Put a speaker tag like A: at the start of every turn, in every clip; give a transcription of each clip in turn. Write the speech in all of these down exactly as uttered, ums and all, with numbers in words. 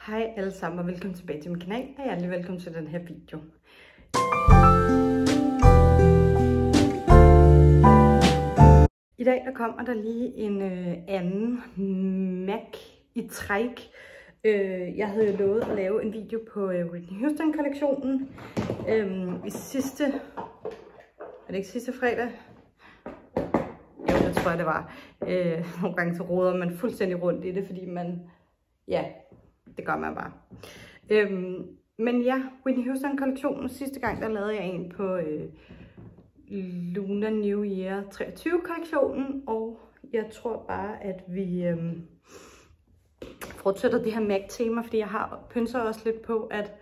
A: Hej alle sammen og velkommen tilbage til min kanal, og hjertelig velkommen til den her video. I dag der kommer der lige en øh, anden MAC i træk. Øh, jeg havde jo lovet at lave en video på øh, Whitney Houston kollektionen øh, i sidste, er det ikke sidste fredag? Jo, det tror jeg det var. Øh, nogle gange så roder man fuldstændig rundt i det, fordi man, ja, det gør man bare. Øhm, men ja, Whitney Houston kollektionen, sidste gang der lavede jeg en på øh, Lunar New Year treogtyve kollektionen, og jeg tror bare, at vi øh, fortsætter det her MAC tema, fordi jeg har pynser også lidt på, at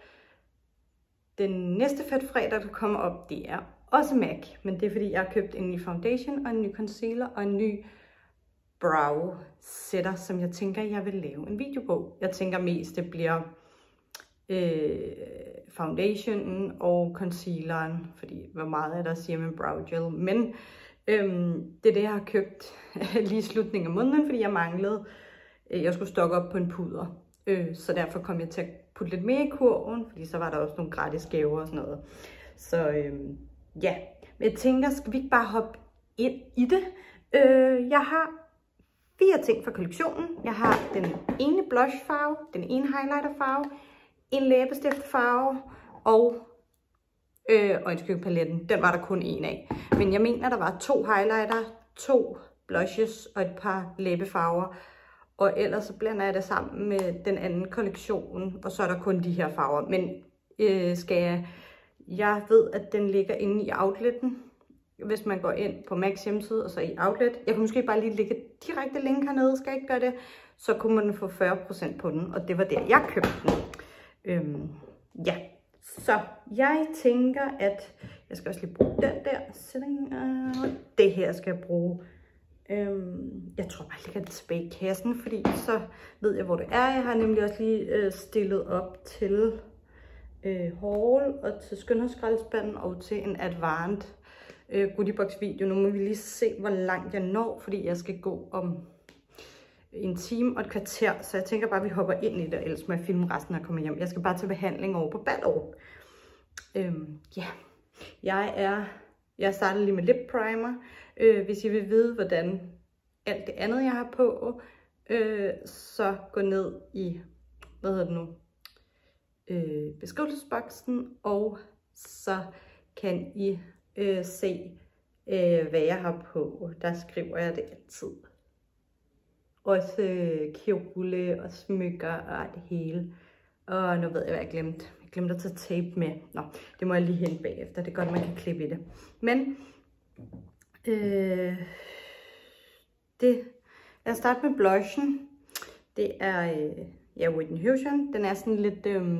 A: den næste fedt fredag, der kommer op, det er også MAC, men det er fordi, jeg har købt en ny foundation og en ny concealer og en ny brow setter, som jeg tænker, jeg vil lave en video på. Jeg tænker mest, det bliver øh, foundationen og concealeren, fordi hvor meget er der at sige med brow gel, men øhm, det er det, jeg har købt lige i slutningen af måneden, fordi jeg manglede, øh, jeg skulle stokke op på en puder, øh, så derfor kom jeg til at putte lidt mere i kurven, fordi så var der også nogle gratis gaver og sådan noget. Så øh, ja, men jeg tænker, skal vi ikke bare hoppe ind i det? Øh, jeg har fire ting fra kollektionen. Jeg har den ene blush farve, den ene highlighter farve, en læbestift farve og øh, øjenskygge-paletten. Den var der kun en af. Men jeg mener, der var to highlighter, to blushes og et par læbefarver. Og ellers så blander jeg det sammen med den anden kollektion, og så er der kun de her farver. Men øh, skal jeg, jeg ved, at den ligger inde i outletten. Hvis man går ind på MAC's hjemmeside og så i outlet. Jeg kan måske bare lige lægge direkte link hernede, skal jeg ikke gøre det. Så kunne man få fyrre procent på den, og det var der, jeg købte den. Øhm, ja, så jeg tænker, at jeg skal også lige bruge den der. Det her skal jeg bruge. Øhm, jeg tror bare, jeg lægger det tilbage i kassen, fordi så ved jeg, hvor det er. Jeg har nemlig også lige øh, stillet op til øh, haul og til skønhedsskraldespanden og til en advanced øh, goodiebox video. Nu må vi lige se, hvor langt jeg når, fordi jeg skal gå om en time og et kvarter. Så jeg tænker bare, at vi hopper ind i det, ellers må jeg filme resten, når jeg kommer hjem. Jeg skal bare til behandling over på Ballerup. Øhm, ja, jeg er... Jeg starter lige med lip primer. Øh, hvis I vil vide, hvordan alt det andet, jeg har på, øh, så gå ned i, hvad hedder det nu, øh, beskrivelsesboksen, og så kan I øh, se, øh, hvad jeg har på. Der skriver jeg det altid. Også øh, kjole og smykker og det hele. Og nu ved jeg, hvad jeg glemte. Jeg glemte at tage tape med. Nå, det må jeg lige hente bagefter. Det er godt, man kan klippe i det. Men, øh, det, lad os starte med blushen. Det er, øh, ja, Whitney Houston. Den er sådan lidt, øh,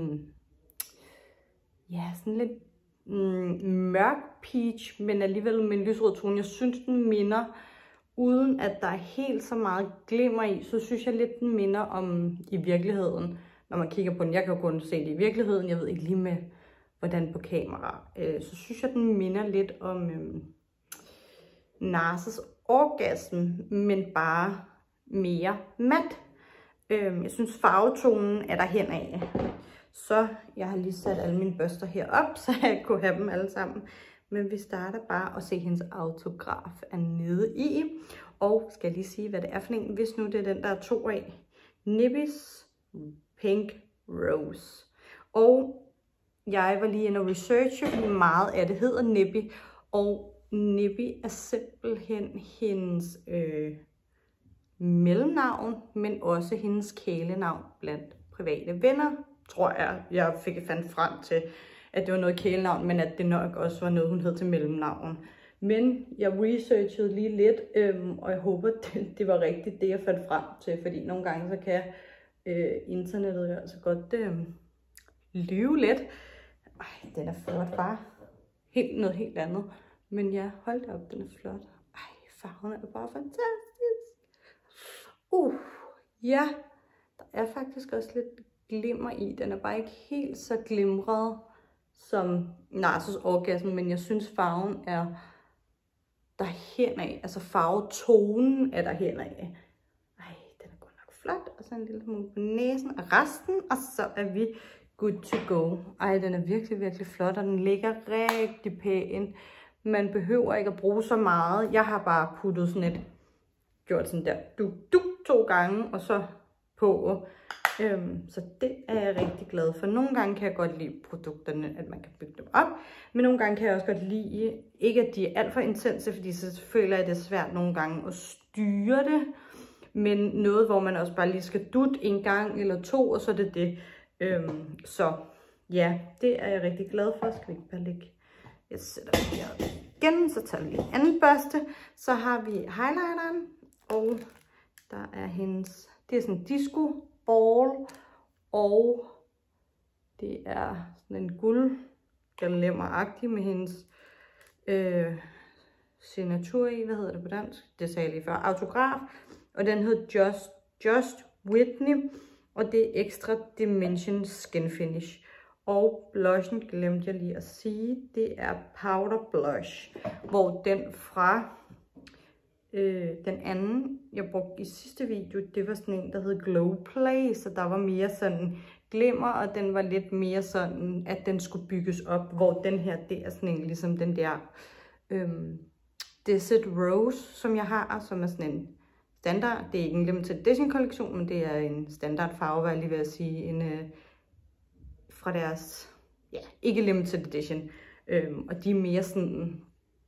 A: ja, sådan lidt mm, mørk peach, men alligevel med en lysrød tone. Jeg synes, den minder, uden at der er helt så meget glimmer i, så synes jeg lidt, den minder om i virkeligheden. Når man kigger på den, jeg kan jo kun se det i virkeligheden, jeg ved ikke lige med, hvordan på kamera, øh, så synes jeg, den minder lidt om øh, Narses Orgasm, men bare mere mat. Øh, jeg synes, farvetonen er der henad. Så jeg har lige sat alle mine børster herop, så jeg kunne have dem alle sammen. Men vi starter bare at se, hendes autograf er nede i. Og skal jeg lige sige, hvad det er for en, hvis nu det er den, der er to af. Nippy's Pink Rose. Og jeg var lige inde og researche, fordi meget af det hedder Nippy. Og Nippy er simpelthen hendes øh, mellemnavn, men også hendes kælenavn blandt private venner. Tror jeg, jeg fik fandt frem til, at det var noget kælenavn, men at det nok også var noget, hun hed til mellemnavn. Men jeg researchede lige lidt, øhm, og jeg håber, det, det var rigtigt, det jeg fandt frem til. Fordi nogle gange, så kan jeg Øh, internettet er altså godt øh, lyve lidt. Ej, den er flot, far. Helt noget helt andet. Men ja, hold da op, den er flot. Ej, farven er bare fantastisk. Uh, ja, der er faktisk også lidt glimmer i. Den er bare ikke helt så glimret som Narses Orgasm, men jeg synes, farven er derhenad. Altså farvetonen er derhenad. Ej, den er godt nok flot. Og så også en lille smule på næsen og resten, og så er vi good to go. Ej, den er virkelig, virkelig flot, og den ligger rigtig pæn. Man behøver ikke at bruge så meget. Jeg har bare puttet sådan et, gjort sådan der, du, du, to gange, og så på. Øhm, så det er jeg rigtig glad for. Nogle gange kan jeg godt lide produkterne, at man kan bygge dem op. Men nogle gange kan jeg også godt lide, ikke at de er alt for intense, fordi så føler jeg, at det er svært nogle gange at styre det. Men noget, hvor man også bare lige skal dutte en gang eller to, og så er det det. Øhm, så ja, det er jeg rigtig glad for. Skal vi ikke bare lægge... Jeg sætter det her igen, så tager vi lige anden børste. Så har vi highlighteren, og der er hendes... Det er sådan en disco ball, og det er sådan en guld glimmer-agtig med hendes øh, signatur i, hvad hedder det på dansk? Det sagde jeg lige før, autograf, og den hed Just, Just Whitney, og det er Extra Dimension Skin Finish. Og blushen glemte jeg lige at sige, det er Powder Blush, hvor den fra øh, den anden, jeg brugte i sidste video, det var sådan en, der hed Glow Play, så der var mere sådan glimmer, og den var lidt mere sådan, at den skulle bygges op, hvor den her, det er sådan en, ligesom den der øhm, Desert Rose, som jeg har, som er sådan en standard. Det er ikke en limited edition kollektion, men det er en standard farve, hvad jeg lige vil sige, en, øh, fra deres, ja, ikke limited edition, øhm, og de er mere sådan,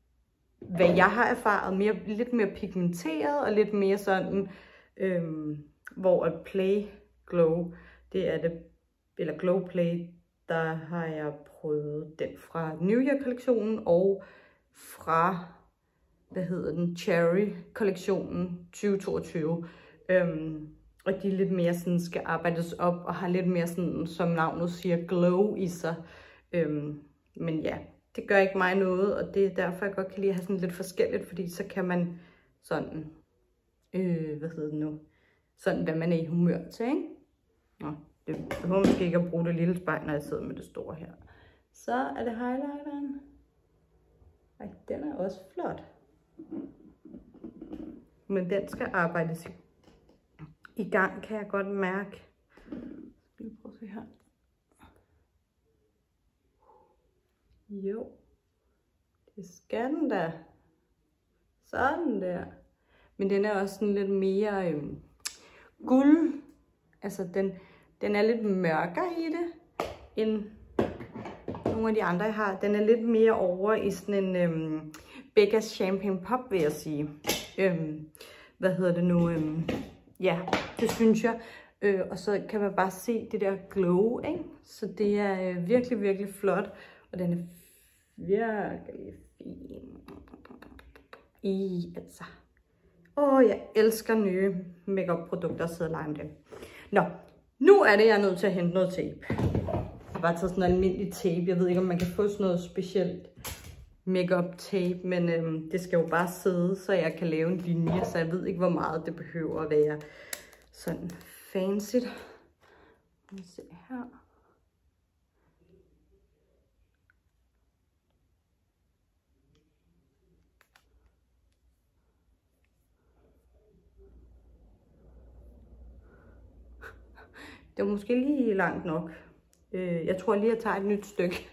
A: hvad jeg har erfaret, mere, lidt mere pigmenteret, og lidt mere sådan, øhm, hvor at Play Glow, det er det, eller Glow Play, der har jeg prøvet den fra New Year-kollektionen, og fra, hvad hedder den, Cherry-kollektionen tyve toogtyve. Øhm, og de er lidt mere sådan, skal arbejdes op, og har lidt mere sådan, som navnet siger, glow i sig. Øhm, men ja, det gør ikke mig noget, og det er derfor, jeg godt kan lide at have sådan lidt forskelligt, fordi så kan man sådan, øh, hvad hedder det nu, sådan hvad man er i humør til, ikke? Nå, det behøver måske ikke at bruge det lille spejl, når jeg sidder med det store her. Så er det highlighteren. Ej, den er også flot. Men den skal arbejdes i gang, kan jeg godt mærke. Skal vi prøve at se her. Jo, det skal den da. Sådan der. Men den er også sådan lidt mere øhm, guld. Altså den, den er lidt mørkere i det, end nogle af de andre, jeg har. Den er lidt mere over i sådan en øhm, Becca's Champagne Pop, vil jeg sige. Øhm, hvad hedder det nu? Øhm, ja, det synes jeg. Øh, og så kan man bare se det der glow, ikke? Så det er øh, virkelig, virkelig flot. Og den er virkelig fin. I, altså. Åh, jeg elsker nye makeup produkter, så lege med dem. Nå, nu er det, jeg er nødt til at hente noget tape. Jeg har bare taget sådan noget almindelig tape. Jeg ved ikke, om man kan få sådan noget specielt makeup tape, men øhm, det skal jo bare sidde, så jeg kan lave en linje, så jeg ved ikke, hvor meget det behøver at være sådan fancy. Lad os se her. Det var måske lige langt nok. Jeg tror lige, jeg tager et nyt stykke.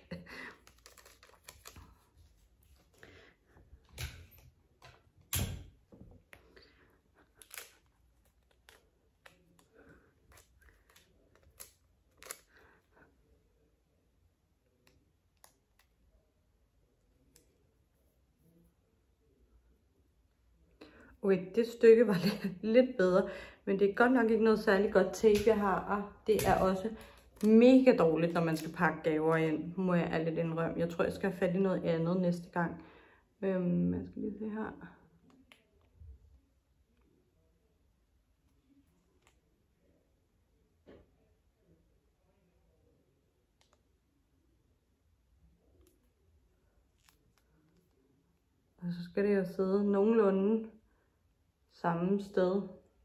A: Okay, det stykke var lidt, lidt bedre, men det er godt nok ikke noget særlig godt tape, jeg har, og det er også mega dårligt, når man skal pakke gaver ind, må jeg ærligt indrømme. Jeg tror, jeg skal have fat i noget andet næste gang. Øhm, jeg skal lige se her. Og så skal det jo sidde nogenlunde samme sted.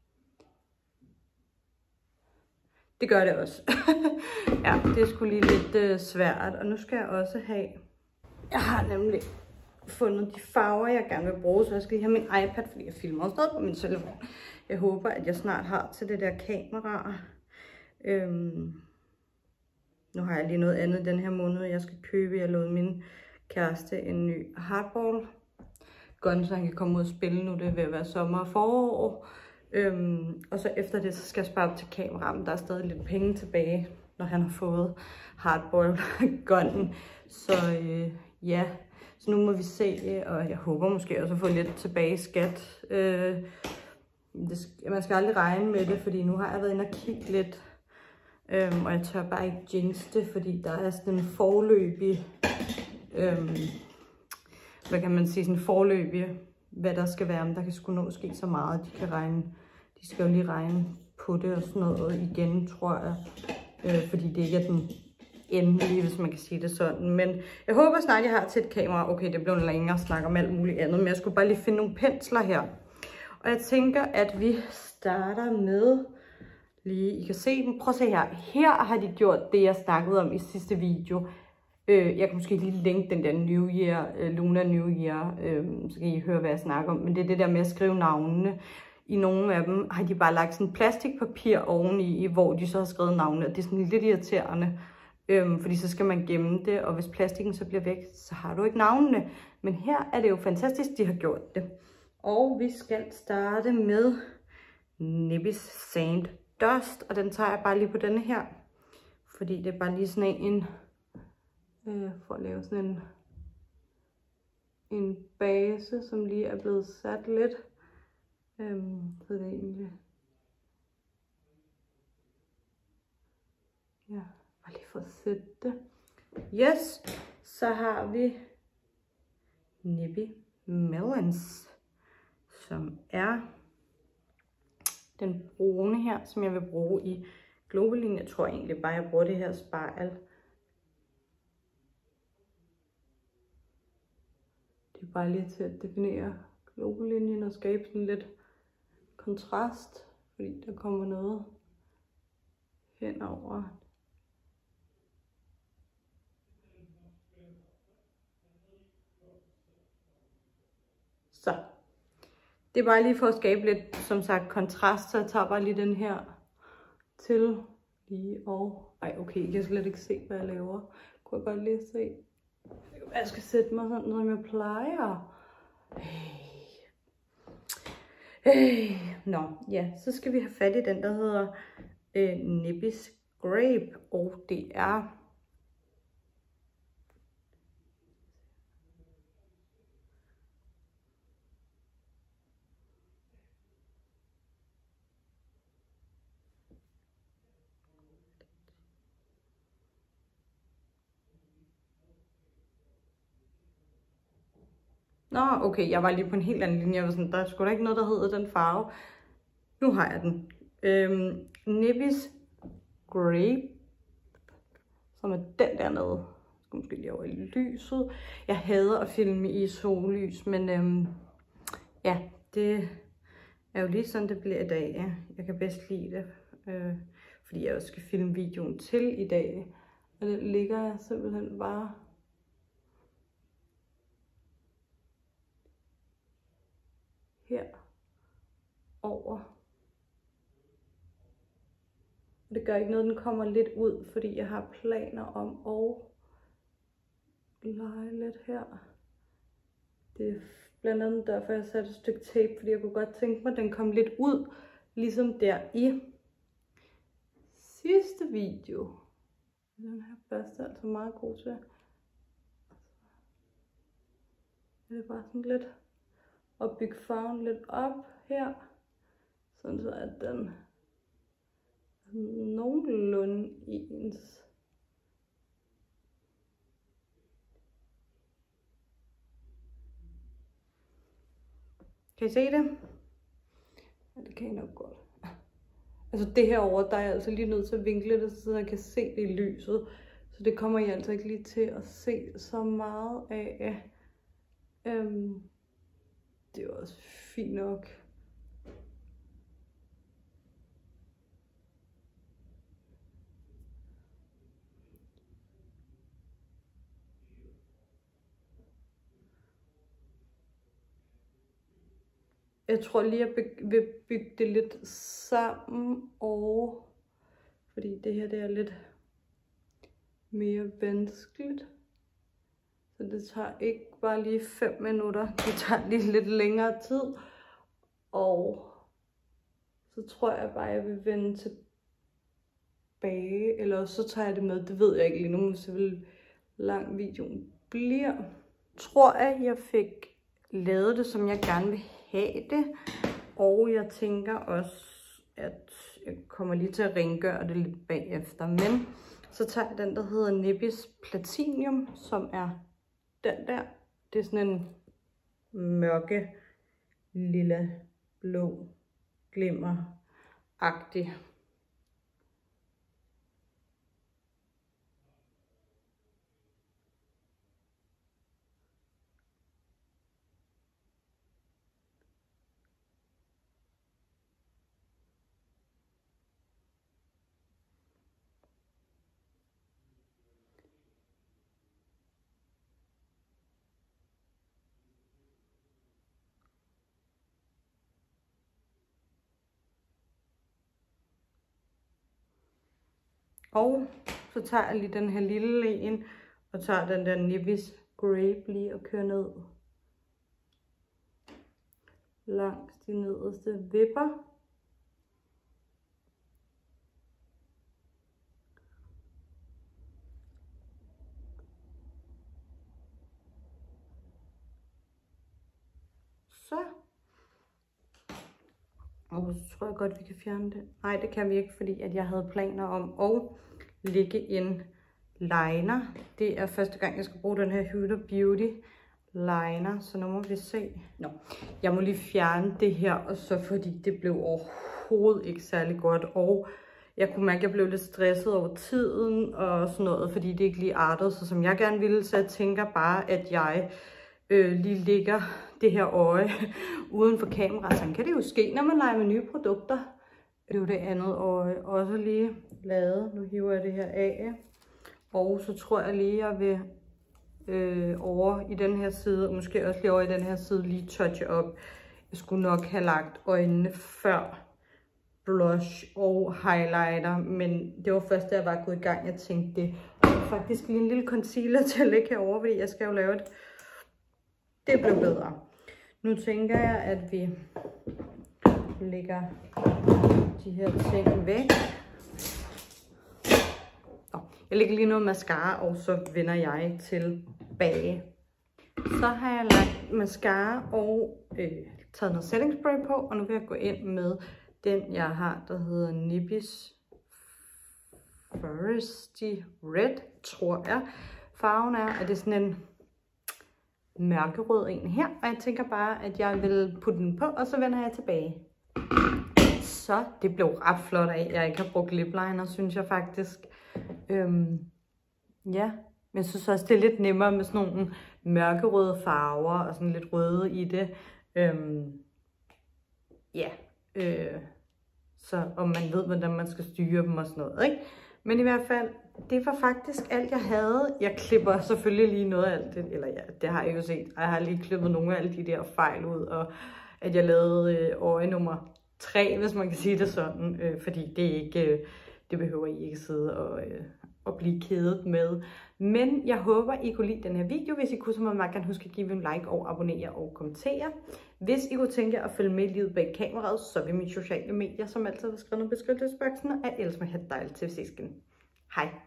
A: Det gør det også. Ja, det er sgu lige lidt øh, svært. Og nu skal jeg også have... Jeg har nemlig fundet de farver, jeg gerne vil bruge, så jeg skal lige have min iPad, fordi jeg filmer også noget på min telefon. Jeg håber, at jeg snart har til det der kamera. Øhm, nu har jeg lige noget andet den her måned, jeg skal købe. Jeg lovede min kæreste en ny hardball gun, så han kan komme ud og spille nu. Det er ved at være sommer og forår. Øhm, og så efter det, så skal jeg spare op til kameraet. Der er stadig lidt penge tilbage, når han har fået hardball gunnen. Så øh, ja, så nu må vi se, og jeg håber måske også at få lidt tilbage i skat. Øh, det, man skal aldrig regne med det, fordi nu har jeg været inde og kigge lidt. Øhm, og jeg tør bare ikke jinx det, fordi der er sådan en forløbig, øhm, hvad kan man sige, sådan en forløbig, hvad der skal være, men der kan sgu nå ske så meget, de kan regne, de skal jo lige regne på det og sådan noget igen, tror jeg, øh, fordi det ikke er den endelige, hvis man kan sige det sådan. Men jeg håber snart, jeg har til et kamera. Okay, det blev længere at snakke om alt muligt andet, men jeg skulle bare lige finde nogle pensler her. Og jeg tænker, at vi starter med lige, I kan se dem. Prøv at se her. Her har de gjort det, jeg snakkede om i sidste video. Øh, jeg kan måske lige linke den der New Year, øh, Luna New Year, øh, så kan I høre, hvad jeg snakker om. Men det er det der med at skrive navnene. I nogle af dem har de bare lagt sådan plastikpapir oveni, hvor de så har skrevet navnene. Det er sådan lidt irriterende, øh, fordi så skal man gemme det, og hvis plastikken så bliver væk, så har du ikke navnene. Men her er det jo fantastisk, de har gjort det. Og vi skal starte med Nippy's Sand Dust, og den tager jeg bare lige på denne her, fordi det er bare lige sådan en, øh, for at lave sådan en, en base, som lige er blevet sat lidt, øhm, så det er egentlig, ja, bare lige for at sætte det. Yes, så har vi Nippy Melons, som er den brune her, som jeg vil bruge i Globelin. Jeg tror egentlig bare, jeg bruger det her spejl. Det er bare lige til at definere Globelinjen og skabe sådan lidt kontrast, fordi der kommer noget henover. Så. Det er bare lige for at skabe lidt, som sagt, kontrast, så jeg tager bare lige den her til lige og... Ej, okay, jeg kan slet ikke se, hvad jeg laver. Kunne jeg godt lige se. Jeg skal sætte mig sådan, som jeg plejer. Hey. Hey. Nå, ja, så skal vi have fat i den, der hedder øh, Nippy's Grape, og det er... Nå, okay, jeg var lige på en helt anden linje. Jeg var sådan, der er sgu da ikke noget, der hedder den farve. Nu har jeg den. Øhm, Nippy's Grape, som er den dernede. Jeg skal måske lige over i lyset. Jeg hader at filme i sollys, men øhm, ja, det er jo lige sådan, det bliver i dag. Ja. Jeg kan bedst lide det, øh, fordi jeg også skal filme videoen til i dag. Og det ligger jeg simpelthen bare... her over. Det gør ikke noget, den kommer lidt ud, fordi jeg har planer om at lege lidt her. Det er blandt andet derfor, jeg satte et stykke tape, fordi jeg kunne godt tænke mig, at den kom lidt ud, ligesom der i sidste video. Den her børste er altså meget god til. Det er bare sådan lidt at bygge farven lidt op her, sådan så at den er nogenlunde ens. Kan I se det? Ja, det kan I nok godt. Altså det her over, der er jeg altså lige nødt til at vinkle det, så jeg kan se det i lyset. Så det kommer I altså ikke lige til at se så meget af. Øhm, det er også fint nok. jeg tror lige, jeg vil bygge det lidt sammen, og fordi det her det er lidt mere vanskeligt. Så det tager ikke bare lige fem minutter, det tager lige lidt længere tid. Og så tror jeg bare, jeg vil vende tilbage, eller så tager jeg det med, det ved jeg ikke lige nu, så vil lang videoen bliver. Jeg tror, at jeg fik lavet det, som jeg gerne vil have det, og jeg tænker også, at jeg kommer lige til at rengøre det lidt bagefter, men så tager jeg den, der hedder Nippis Platinum, som er den der. Det er sådan en mørke, lille, blå, glimmer-agtig. Og så tager jeg lige den her lille en, og tager den der Nippis Grape lige og kører ned langs de nederste vipper. Så. Og så tror jeg godt, vi kan fjerne det. Nej, det kan vi ikke, fordi at jeg havde planer om at lægge en liner. Det er første gang, jeg skal bruge den her Huda Beauty liner, så nu må vi se. Nå, jeg må lige fjerne det her, og så fordi det blev overhovedet ikke særlig godt. Og jeg kunne mærke, at jeg blev lidt stresset over tiden og sådan noget, fordi det ikke lige artede sig, som jeg gerne ville. Så jeg tænker bare, at jeg øh, lige lægger det her øje uden for kamera. Sådan kan det jo ske, når man leger med nye produkter. Det er jo det andet øje også lige lavet. Nu hiver jeg det her af. Og så tror jeg lige, jeg vil øh, over i den her side, og måske også lige over i den her side, lige touche op. Jeg skulle nok have lagt øjnene før blush og highlighter, men det var først, da jeg var gået i gang, jeg tænkte det. Og faktisk lige en lille concealer til at lægge herovre, fordi jeg skal jo lave det. Det blev bedre. Nu tænker jeg, at vi lægger de her ting væk. Jeg lægger lige noget mascara, og så vender jeg tilbage. Så har jeg lagt mascara og øh, taget noget setting spray på, og nu vil jeg gå ind med den, jeg har, der hedder Nippis Foresty Red, tror jeg. Farven er, at det er sådan en mørkerød en her, og jeg tænker bare, at jeg vil putte den på, og så vender jeg tilbage. Så det blev ret flot af, jeg ikke har brugt lip liner, synes jeg faktisk. Øhm, ja, men jeg synes også, det er lidt nemmere med sådan nogle mørkerøde farver, og sådan lidt røde i det. Øhm, ja, øh, så om man ved, hvordan man skal styre dem og sådan noget, ikke? Men i hvert fald, det var faktisk alt, jeg havde. Jeg klipper selvfølgelig lige noget af alt det, eller ja, det har jeg jo set. Jeg har lige klippet nogle af alle de der fejl ud, og at jeg lavede øh, øje nummer tre, hvis man kan sige det sådan, øh, fordi det er ikke, øh, det behøver I ikke sidde og, øh, og blive kædet med. Men jeg håber, I kunne lide den her video. Hvis I kunne, så må man gerne huske at give en like og abonnere og kommentere. Hvis I kunne tænke jer at følge med i livet bag kameraet, så vil mine sociale medier, som altid er skrevet i beskrivelsesboksen, og ellers må I have dejligt til at ses igen. Hej!